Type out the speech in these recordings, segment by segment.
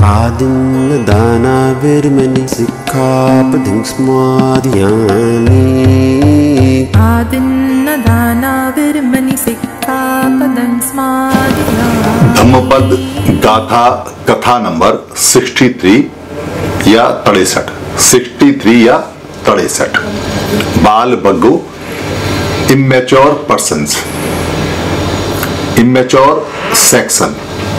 आदिन्नदानाविर्मणि सिक्खापदं समादयामि। आदिन्नदानाविर्मणि सिक्खापदं समादयामि। धम्मपद गाथा कथा नंबर 63 या 63, 63 या 63। बाल बग्गो, इमेच्योर पर्सन्स, इमेच्योर सेक्शन।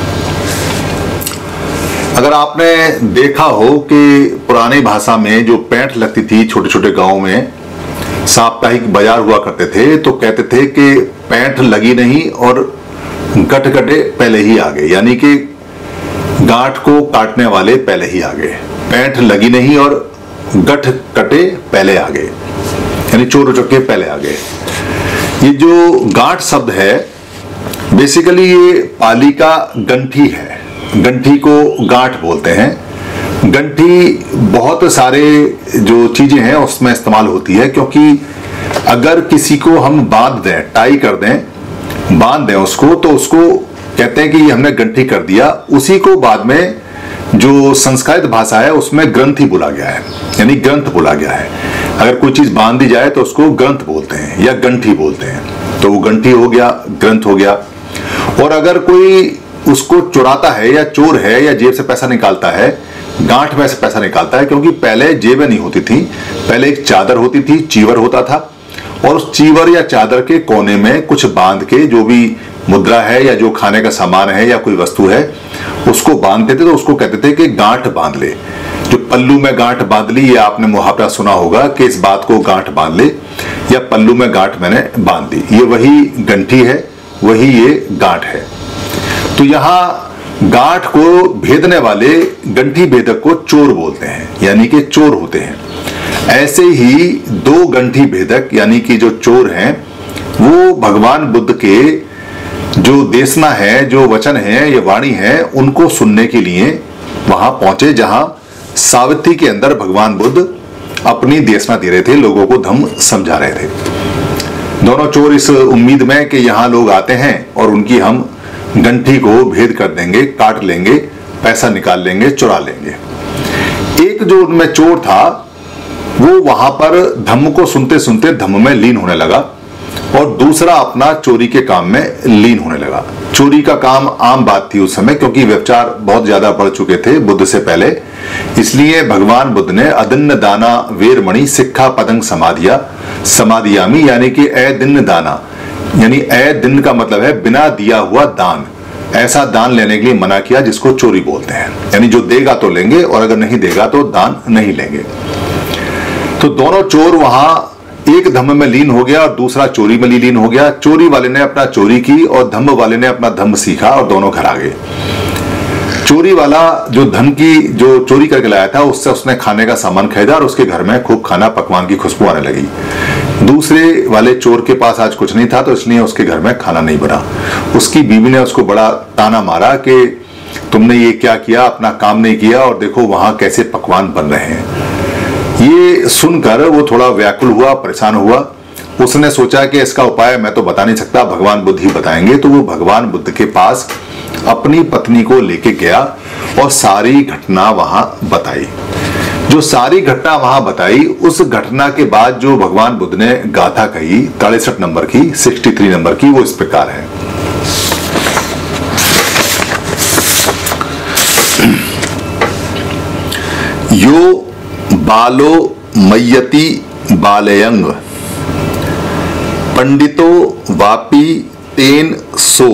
अगर आपने देखा हो कि पुरानी भाषा में जो पैंठ लगती थी छोटे छोटे गांव में, साप्ताहिक बाजार हुआ करते थे, तो कहते थे कि पैंठ लगी नहीं और गठ कटे पहले ही आ गए, यानी कि गांठ को काटने वाले पहले ही आ गए। पैंठ लगी नहीं और गठ कटे पहले आ गए, यानी चोर उचक्के पहले आ गए। ये जो गांठ शब्द है बेसिकली ये पाली का गंठी है। गंठी को गांठ बोलते हैं। गंठी बहुत सारे जो चीजें हैं उसमें इस्तेमाल होती है, क्योंकि अगर किसी को हम बांध दें, टाई कर दें, बांध दें उसको, तो उसको कहते हैं कि ये हमने गंठी कर दिया। उसी को बाद में जो संस्कृत भाषा है उसमें ग्रंथि बोला गया है, यानी ग्रंथ बोला गया है। अगर कोई चीज बांध दी जाए तो उसको ग्रंथ बोलते हैं या गंठी बोलते हैं, तो वो गंठी हो गया, ग्रंथ हो गया। और अगर कोई उसको चुराता है या चोर है या जेब से पैसा निकालता है, गांठ में से पैसा निकालता है, क्योंकि पहले जेबें नहीं होती थी, पहले एक चादर होती थी, चीवर होता था, और उस चीवर या चादर के कोने में कुछ बांध के जो भी मुद्रा है या जो खाने का सामान है या कोई वस्तु है उसको बांधते थे, तो उसको कहते थे कि गांठ बांध ले। जो पल्लू में गांठ बांध ली, ये आपने मुहावरा सुना होगा कि इस बात को गांठ बांध ले, या पल्लू में गांठ मैंने बांध दी। ये वही गंठी है, वही ये गांठ है। तो यहां गांठ को भेदने वाले गंठी भेदक को चोर बोलते हैं, यानी कि चोर होते हैं। ऐसे ही दो गंठी भेदक यानी कि जो चोर हैं, वो भगवान बुद्ध के जो देशना है, जो वचन है, ये वाणी है, उनको सुनने के लिए वहां पहुंचे जहां सावित्री के अंदर भगवान बुद्ध अपनी देशना दे रहे थे, लोगों को धम्म समझा रहे थे। दोनों चोर इस उम्मीद में कि यहां लोग आते हैं और उनकी हम गंठी को भेद कर देंगे, काट लेंगे, पैसा निकाल लेंगे, चुरा लेंगे। एक जो उनमें चोर था वो वहां पर धम्म को सुनते सुनते धम्म में लीन होने लगा, और दूसरा अपना चोरी के काम में लीन होने लगा। चोरी का काम आम बात थी उस समय, क्योंकि व्यभिचार बहुत ज्यादा बढ़ चुके थे बुद्ध से पहले। इसलिए भगवान बुद्ध ने अदिन्न दाना वेरमणि सिक्खा पदंग समादियामी, यानी कि ए दिन्न दाना, यानी ए दिन का मतलब है बिना दिया हुआ दान। ऐसा दान लेने के लिए मना किया जिसको चोरी बोलते हैं, यानी जो देगा तो लेंगे और अगर नहीं देगा तो दान नहीं लेंगे। तो दोनों चोर वहां एक धम्म में लीन हो गया और दूसरा चोरी में लीन हो गया। चोरी वाले ने अपना चोरी की और धम्म वाले ने अपना धम्म सीखा, और दोनों घर आ गए। चोरी वाला जो धन की जो चोरी करके लाया था उससे उसने खाने का सामान खरीदा और उसके घर में खूब खाना पकवान की खुशबू आने लगी। दूसरे वाले चोर के पास आज कुछ नहीं था, तो इसलिए उसके घर में खाना नहीं बना। उसकी बीवी ने उसको बड़ा ताना मारा कि तुमने ये क्या किया, अपना काम नहीं किया, और देखो वहां कैसे पकवान बन रहे हैं। ये सुनकर वो थोड़ा व्याकुल हुआ, परेशान हुआ। उसने सोचा कि इसका उपाय मैं तो बता नहीं सकता, भगवान बुद्ध ही बताएंगे। तो वो भगवान बुद्ध के पास अपनी पत्नी को लेके गया और सारी घटना वहां बताई। जो सारी घटना वहां बताई, उस घटना के बाद जो भगवान बुद्ध ने गाथा कही 63 नंबर की, 63 नंबर की, वो इस प्रकार है। यो बालो मय्यति बालयंग पंडितो वापी तेन सो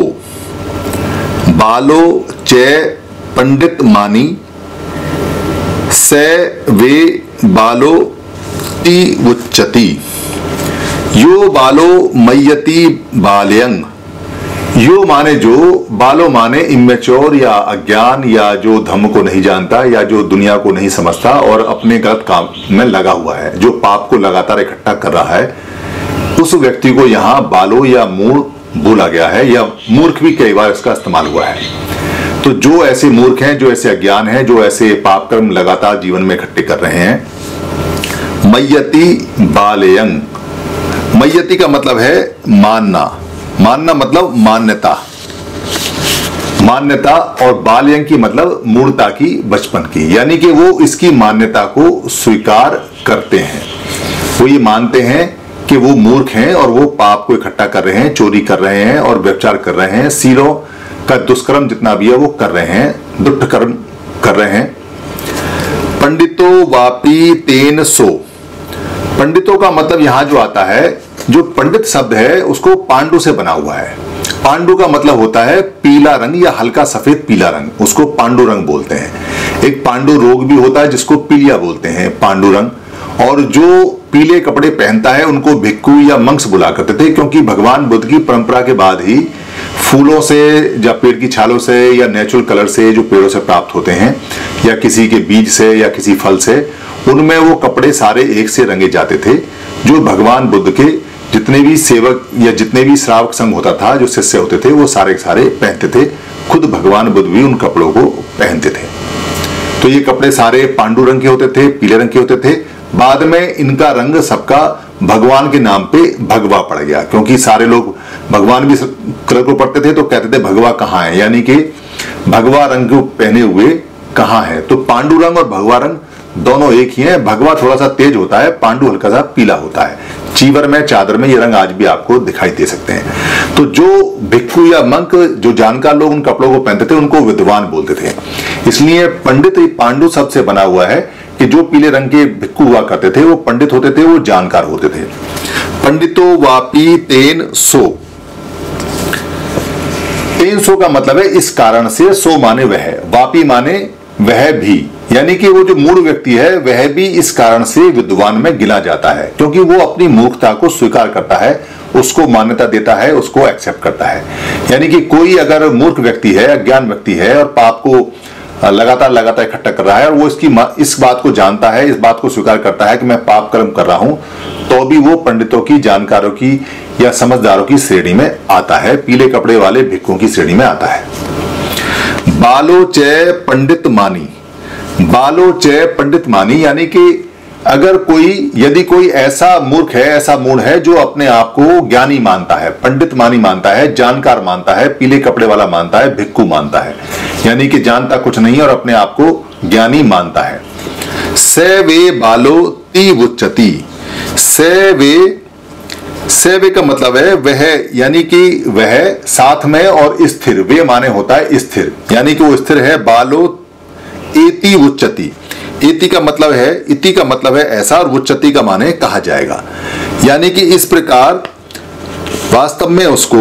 बालो च पंडित मानी स वे बालो ति उच्चति। यो बालो मय्यति बालयंग, यो माने जो, बालो माने इमेच्योर या अज्ञान, या जो धम्म को नहीं जानता, या जो दुनिया को नहीं समझता और अपने गलत काम में लगा हुआ है, जो पाप को लगातार इकट्ठा कर रहा है, उस व्यक्ति को यहाँ बालो या मूढ़ बोला गया है, या मूर्ख भी कई बार इसका इस्तेमाल हुआ है। तो जो ऐसे मूर्ख हैं, जो ऐसे अज्ञान हैं, जो ऐसे पाप कर्म लगातार जीवन में इकट्ठे कर रहे हैं, मय्यति बालयंग। मय्यति का मतलब है मानना, मानना मतलब मान्यता। मान्यता, और बाल्यं की मतलब मूर्ता की, बचपन की, यानी कि वो इसकी मान्यता को स्वीकार करते हैं। वो ये मानते हैं कि वो मूर्ख हैं और वो पाप को इकट्ठा कर रहे हैं, चोरी कर रहे हैं और व्यभिचार कर रहे हैं, सीलों का दुष्कर्म जितना भी है वो कर रहे हैं, दुष्ट कर्म कर रहे हैं। पंडितो वापी तेन सो, पंडितों का मतलब यहां जो आता है, जो पंडित शब्द है उसको पांडु से बना हुआ है। पांडु का मतलब होता है पीला रंग या हल्का सफेद पीला रंग, उसको पांडु रंग बोलते हैं। एक पांडु रोग भी होता है जिसको पीलिया बोलते हैं, पांडु रंग। और जो पीले कपड़े पहनता है उनको भिक्खु या मंक्स बुला करते थे, क्योंकि भगवान बुद्ध की परंपरा के बाद ही फूलों से या पेड़ की छालों से या नेचुरल कलर से जो पेड़ों से प्राप्त होते हैं या किसी के बीज से या किसी फल से, उनमें वो कपड़े सारे एक से रंगे जाते थे। जो भगवान बुद्ध के जितने भी सेवक या जितने भी श्रावक संघ होता था, जो शिष्य होते थे, वो सारे सारे पहनते थे। खुद भगवान बुद्ध भी उन कपड़ों को पहनते थे। तो ये कपड़े सारे पांडु रंग के होते थे, पीले रंग के होते थे। बाद में इनका रंग सबका भगवान के नाम पे भगवा पड़ गया, क्योंकि सारे लोग भगवान भी कलर को पढ़ते थे तो कहते थे भगवा कहाँ है, यानी कि भगवा रंग को पहने हुए कहाँ है। तो पांडु रंग और भगवा रंग दोनों एक ही हैं। भगवा थोड़ा सा तेज होता है, पांडु हल्का सा पीला होता है। चीवर में, चादर में ये रंग आज भी आपको दिखाई दे सकते हैं। तो जो भिक्खु या मंक, जो जानकार लोग उन कपड़ों को पहनते थे, उनको विद्वान बोलते थे। इसलिए पंडित पांडु शब्द से बना हुआ है कि जो पीले रंग के भिक्खु हुआ करते थे वो पंडित होते थे, वो जानकार होते थे। पंडितो वापी तेन सो, तेन सो का मतलब है इस कारण से, सो माने वह, वापी माने वह भी, यानी कि वो जो मूढ़ व्यक्ति है वह भी इस कारण से विद्वान में गिना जाता है, क्योंकि वो अपनी मूर्खता को स्वीकार करता है, उसको मान्यता देता है, उसको एक्सेप्ट करता है। यानी कि कोई अगर मूर्ख व्यक्ति है, अज्ञान व्यक्ति है और पाप को लगातार इकट्ठा कर रहा है और वो इस बात को जानता है, इस बात को स्वीकार करता है कि मैं पाप कर्म कर रहा हूं, तो भी वो पंडितों की, जानकारों की या समझदारों की श्रेणी में आता है, पीले कपड़े वाले भिक्खुओं की श्रेणी में आता है। बालो च पंडित मानी, बालो च पंडित मानी, यानी कि अगर कोई, यदि कोई ऐसा मूर्ख है, ऐसा मूढ़ है जो अपने आप को ज्ञानी मानता है, पंडित मानी मानता है, जानकार मानता है, पीले कपड़े वाला मानता है, भिक्खु मानता है, यानी कि जानता कुछ नहीं और अपने आप को ज्ञानी मानता है। से वे बालो ती उच्चति, से वे का मतलब है वह, यानी कि वह साथ में, और स्थिर, वे माने होता है स्थिर, यानी कि वो स्थिर है। बालो एति उच्चति, इति का मतलब है, इति का मतलब है ऐसा, और उच्चति का माने कहा जाएगा, यानी कि इस प्रकार वास्तव में उसको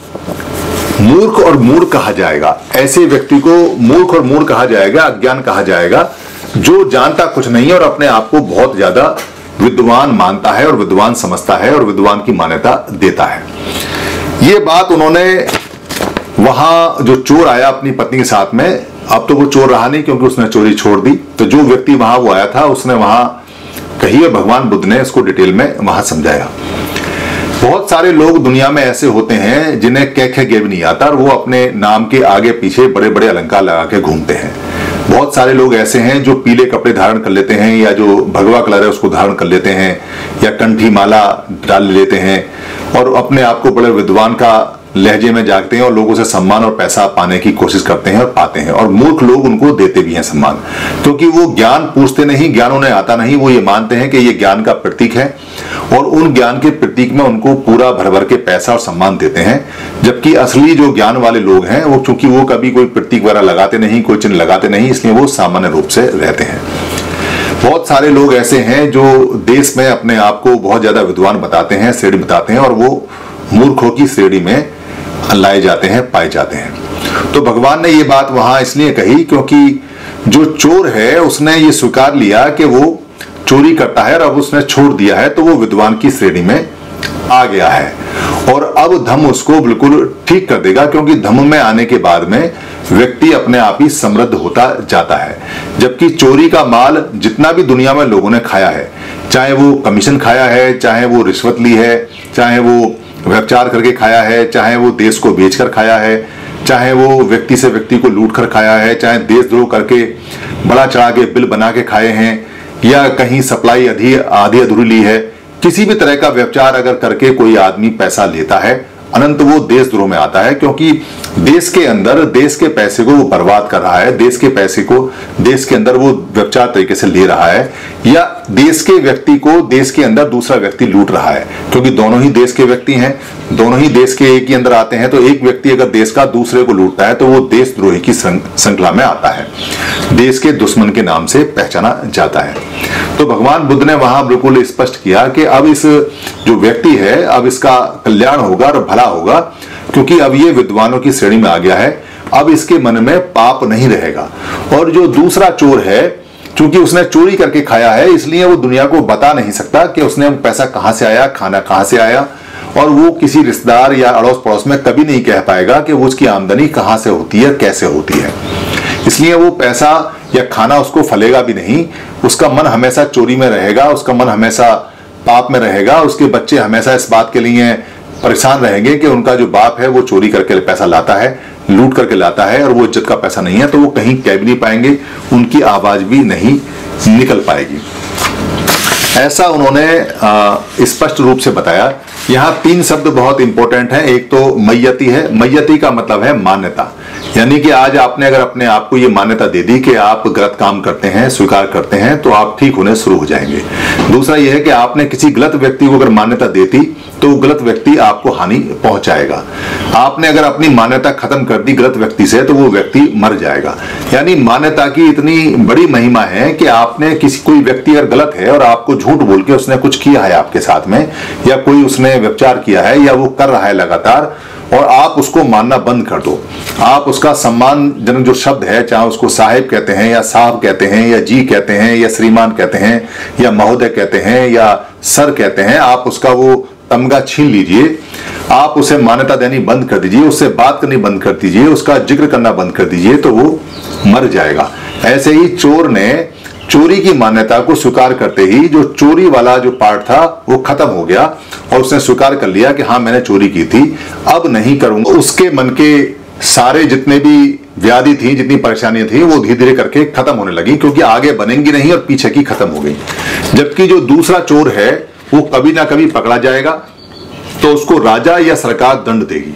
मूर्ख और मूढ़ कहा जाएगा। ऐसे व्यक्ति को मूर्ख और मूढ़ कहा जाएगा, अज्ञान कहा जाएगा, जो जानता कुछ नहीं और अपने आप को बहुत ज्यादा विद्वान मानता है और विद्वान समझता है और विद्वान की मान्यता देता है। ये बात उन्होंने, वहां जो चोर आया अपनी पत्नी के साथ में, अब तो वो चोर रहा नहीं क्योंकि उसने चोरी छोड़ दी, तो जो व्यक्ति वहां वो आया था उसने वहां कही और भगवान बुद्ध ने इसको डिटेल में वहां समझाया। बहुत सारे लोग दुनिया में ऐसे होते हैं जिन्हें कै गे भी नहीं आता और वो अपने नाम के आगे पीछे बड़े बड़े अलंकार लगा के घूमते हैं। बहुत सारे लोग ऐसे हैं जो पीले कपड़े धारण कर लेते हैं या जो भगवा कलर है उसको धारण कर लेते हैं या कंठी माला डाल लेते हैं और अपने आप को बड़े विद्वान का लहजे में जागते हैं और लोगों से सम्मान और पैसा पाने की कोशिश करते हैं और पाते हैं, और मूर्ख लोग उनको देते भी हैं सम्मान, क्योंकि वो ज्ञान पूछते नहीं, ज्ञान उन्हें आता नहीं। वो ये मानते हैं कि ये ज्ञान का प्रतीक है और उन ज्ञान के प्रतीक में उनको पूरा भर भर के पैसा और सम्मान देते हैं, जबकि असली जो ज्ञान वाले लोग हैं वो, चूंकि वो कभी कोई प्रतीक वगैरह लगाते नहीं, कोई चिन्ह लगाते नहीं, इसलिए वो सामान्य रूप से रहते हैं। बहुत सारे लोग ऐसे हैं जो देश में अपने आप को बहुत ज्यादा विद्वान बताते हैं, श्रेणी बताते हैं, और वो मूर्खों की श्रेणी में लाए जाते हैं, पाए जाते हैं। तो भगवान ने ये बात वहां इसलिए कही क्योंकि जो चोर है उसने ये स्वीकार लिया कि वो चोरी करता है और अब उसने छोड़ दिया है, तो वो विद्वान की श्रेणी में आ गया है और अब धम्म उसको बिल्कुल ठीक कर देगा, क्योंकि धम्म में आने के बाद में व्यक्ति अपने आप ही समृद्ध होता जाता है। जबकि चोरी का माल जितना भी दुनिया में लोगों ने खाया है, चाहे वो कमीशन खाया है, चाहे वो रिश्वत ली है, चाहे वो व्यभिचार करके खाया है, चाहे वो देश को बेचकर खाया है, चाहे वो व्यक्ति से व्यक्ति को लूट कर खाया है, चाहे देशद्रोह करके बड़ा चढ़ा के बिल बना के खाए हैं, या कहीं सप्लाई आधी अधूरी ली है, किसी भी तरह का व्यभिचार अगर करके कोई आदमी पैसा लेता है, अनंत वो देशद्रोह में आता है, क्योंकि देश के अंदर देश के पैसे को वो बर्बाद कर रहा है, देश के पैसे को देश के अंदर वो व्यभिचार तरीके से ले रहा है, या देश के व्यक्ति को देश के अंदर दूसरा व्यक्ति लूट रहा है, क्योंकि दोनों ही देश के व्यक्ति हैं, दोनों ही देश के एक ही अंदर आते हैं। तो एक व्यक्ति अगर देश का दूसरे को लूटता है तो वो देशद्रोही की श्रृंखला में आता है, देश के दुश्मन के नाम से पहचाना जाता है। तो भगवान बुद्ध ने वहां बिल्कुल स्पष्ट किया कि अब इस जो व्यक्ति है, अब इसका कल्याण होगा और भला होगा, क्योंकि अब ये विद्वानों की श्रेणी में आ गया है, अब इसके मन में पाप नहीं रहेगा। और जो दूसरा चोर है, क्योंकि उसने चोरी करके खाया है, इसलिए वो दुनिया को बता नहीं सकता कि उसने पैसा कहां से आया, खाना कहां से आया, और वो किसी रिश्तेदार या अड़ोस पड़ोस में कभी नहीं कह पाएगा कि वो उसकी आमदनी कहां से होती है, कैसे होती है। इसलिए वो पैसा या खाना उसको फलेगा भी नहीं, उसका मन हमेशा चोरी में रहेगा, उसका मन हमेशा पाप में रहेगा। उसके बच्चे हमेशा इस बात के लिए परेशान रहेंगे कि उनका जो बाप है वो चोरी करके पैसा लाता है, लूट करके लाता है, और वो इज्जत का पैसा नहीं है, तो वो कहीं कह भी नहीं पाएंगे, उनकी आवाज भी नहीं निकल पाएगी। ऐसा उन्होंने स्पष्ट रूप से बताया। यहाँ 3 शब्द बहुत इंपॉर्टेंट हैं। एक तो मय्यति है, मय्यति का मतलब है मान्यता, यानी कि आज आपने अगर अपने आप को ये मान्यता दे दी कि आप गलत काम करते हैं, स्वीकार करते हैं, तो आप ठीक होने शुरू हो जाएंगे। दूसरा यह है कि आपने किसी गलत व्यक्ति को अगर मान्यता देती तो वो गलत व्यक्ति आपको हानि पहुंचाएगा। आपने अगर अपनी मान्यता खत्म कर दी गलत व्यक्ति से तो वो व्यक्ति मर जाएगा। यानी मान्यता की इतनी बड़ी महिमा है कि आपने कोई व्यक्ति अगर गलत है और आपको झूठ बोल के उसने कुछ किया है आपके साथ में, या कोई उसने व्यभिचार किया है या वो कर रहा है लगातार, और आप उसको मानना बंद कर दो, आप उसका सम्मानजनक जो शब्द है, चाहे उसको साहेब कहते हैं या साहब कहते हैं या जी कहते हैं या श्रीमान कहते हैं या महोदय कहते हैं या सर कहते हैं, आप उसका वो तमगा छीन लीजिए, आप उसे मान्यता देनी बंद कर दीजिए, उससे बात करनी बंद कर दीजिए, उसका जिक्र करना बंद कर दीजिए, तो वो मर जाएगा। ऐसे ही चोर ने चोरी की मान्यता को स्वीकार करते ही जो चोरी वाला जो पार्ट था वो खत्म हो गया, और उसने स्वीकार कर लिया कि हाँ मैंने चोरी की थी, अब नहीं करूंगा। उसके मन के सारे जितने भी व्याधि थी, जितनी परेशानियां थी, वो धीरे धीरे करके खत्म होने लगी, क्योंकि आगे बनेंगी नहीं और पीछे की खत्म हो गई। जबकि जो दूसरा चोर है वो कभी ना कभी पकड़ा जाएगा, तो उसको राजा या सरकार दंड देगी।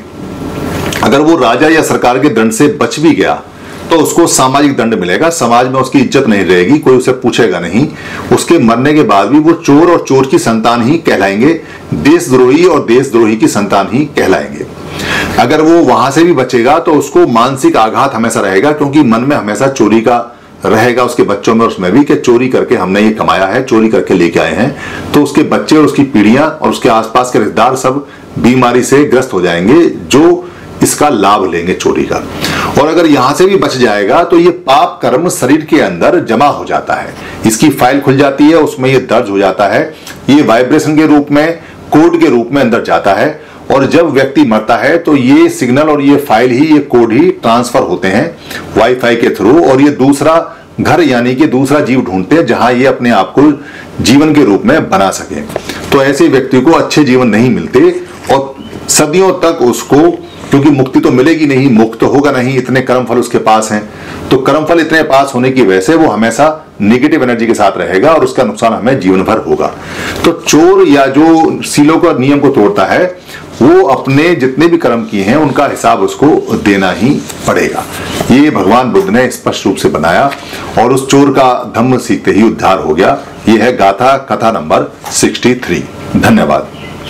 अगर वो राजा या सरकार के दंड से बच भी गया तो उसको सामाजिक दंड मिलेगा, समाज में उसकी इज्जत नहीं रहेगी, कोई उसे पूछेगा नहीं। उसके मरने के बाद भी वो चोर और चोर की संतान ही कहलाएंगे, देशद्रोही और देशद्रोही की संतान ही कहलाएंगे। अगर वो वहां से भी बचेगा तो उसको मानसिक आघात हमेशा रहेगा, क्योंकि मन में हमेशा चोरी का रहेगा, उसके बच्चों में उसमें भी, कि चोरी करके हमने ये कमाया है, चोरी करके लेके आए हैं। तो उसके बच्चे और उसकी पीढ़ियां और उसके आसपास के रिश्तेदार सब बीमारी से ग्रस्त हो जाएंगे, जो इसका लाभ लेंगे चोरी का। और अगर यहां से भी बच जाएगा तो ये पाप कर्म शरीर के अंदर जमा हो जाता है, इसकी फाइल खुल जाती है, उसमें ये दर्ज हो जाता है, ये वाइब्रेशन के रूप में, कोड के रूप में अंदर जाता है। और जब व्यक्ति मरता है तो ये सिग्नल और ये फाइल ही, ये कोड ही ट्रांसफर होते हैं वाईफाई के थ्रू, और ये दूसरा घर यानी कि दूसरा जीव ढूंढते हैं जहां ये अपने आप को जीवन के रूप में बना सके। तो ऐसे व्यक्ति को अच्छे जीवन नहीं मिलते, और सदियों तक उसको, क्योंकि मुक्ति तो मिलेगी नहीं, मुक्त होगा नहीं, इतने कर्मफल उसके पास हैं, तो कर्मफल इतने पास होने की वजह से वो हमेशा नेगेटिव एनर्जी के साथ रहेगा और उसका नुकसान हमें जीवन भर होगा। तो चोर या जो सीलों का नियम को तोड़ता है वो अपने जितने भी कर्म किए हैं उनका हिसाब उसको देना ही पड़ेगा। ये भगवान बुद्ध ने स्पष्ट रूप से बनाया, और उस चोर का धम्म सीखते ही उद्धार हो गया। ये है गाथा कथा नंबर 63। धन्यवाद।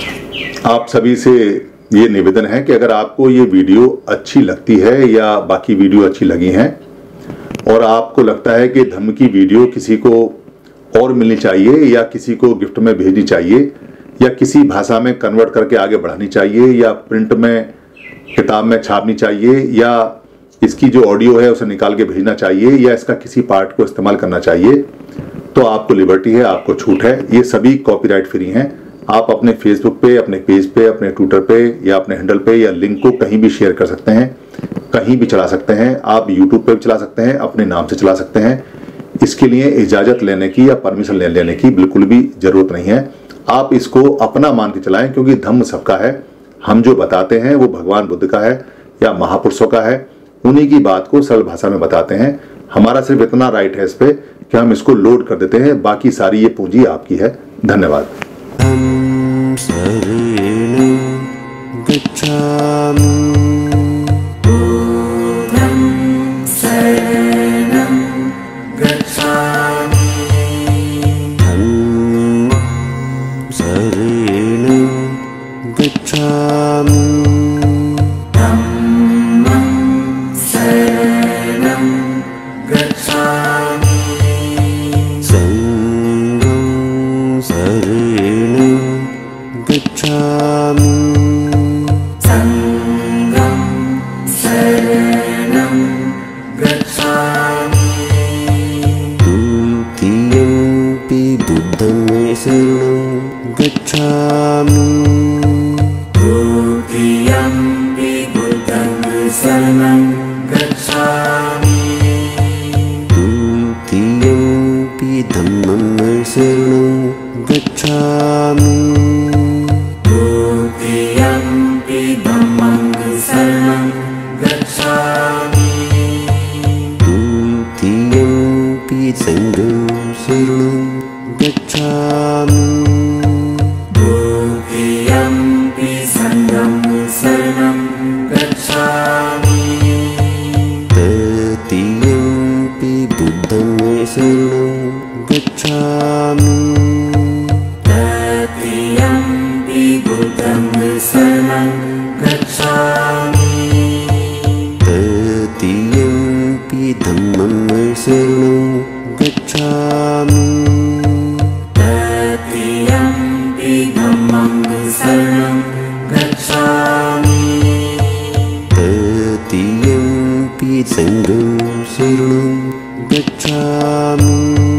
आप सभी से ये निवेदन है कि अगर आपको ये वीडियो अच्छी लगती है या बाकी वीडियो अच्छी लगी हैं, और आपको लगता है कि धम्म की वीडियो किसी को और मिलनी चाहिए, या किसी को गिफ्ट में भेजनी चाहिए, या किसी भाषा में कन्वर्ट करके आगे बढ़ानी चाहिए, या प्रिंट में किताब में छापनी चाहिए, या इसकी जो ऑडियो है उसे निकाल के भेजना चाहिए, या इसका किसी पार्ट को इस्तेमाल करना चाहिए, तो आपको लिबर्टी है, आपको छूट है। ये सभी कॉपीराइट फ्री हैं। आप अपने फेसबुक पे, अपने पेज पे, अपने ट्विटर पे या अपने हैंडल पे या लिंक को कहीं भी शेयर कर सकते हैं, कहीं भी चला सकते हैं। आप यूट्यूब पे भी चला सकते हैं, अपने नाम से चला सकते हैं। इसके लिए इजाजत लेने की या परमिशन लेने की बिल्कुल भी जरूरत नहीं है। आप इसको अपना मान के चलाएं, क्योंकि धम्म सबका है। हम जो बताते हैं वो भगवान बुद्ध का है या महापुरुषों का है, उन्हीं की बात को सरल भाषा में बताते हैं। हमारा सिर्फ इतना राइट है इस पे कि हम इसको लोड कर देते हैं, बाकी सारी ये पूंजी आपकी है। धन्यवाद। शरणं गच्छ गच्छामि बुद्धं शरणं गच्छामि धम्मं शरणं गच्छामि धम्मं शरणं गच्छामि संघं शरणं गच्छामि संघं शरणं गच्छामि द्वितीयंपि बुद्धं शरणं गच्छामि द्वितीयंपि बुद्धं शरणं गच्छामि द्वितीयंपि धम्मं शरणं गच्छामि द्वितीयंपि धम्मं शरणं गच्छामि द्वितीयंपि संघं शरणं गच्छामि द्वितीयंपि संघं शरणं गच्छामि तृतीयंपि बुद्धं शरणं गच्छामि तृतीयंपि बुद्धं शरणं गच्छामि तृतीयंपि धम्मं शरणं गच्छामि तृतीयंपि धम्मं शरणं गच्छामि तृतीयंपि संघं शरणं गच्छामि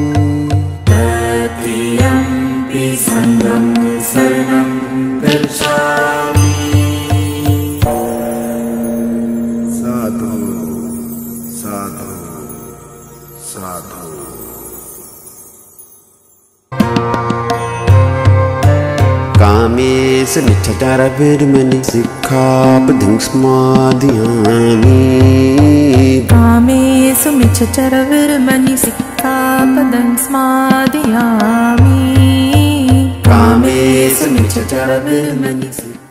तृतीयंपि संघं शरणं गच्छामि साधु साधु साधु कामेश मिच्छाचारविर्मणि सिक्खापदं समादयामि कामेषु मिच्छचरविर्मणि सिक्खापदं समादयामि कामेश मिच्छाचारविर्मणि